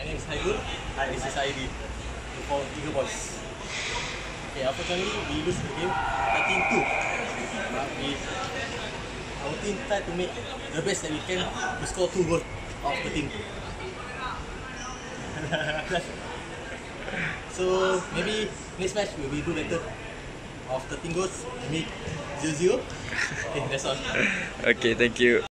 My name is Hairul. This is Aidil. For Boyz. Okay, unfortunately we lose the game 13-2. But our team tried to make the best that we can to score 2 goals of the team. So maybe next match we will do better. Of 13 goals, maybe 0-0. Okay, that's all. Okay, thank you.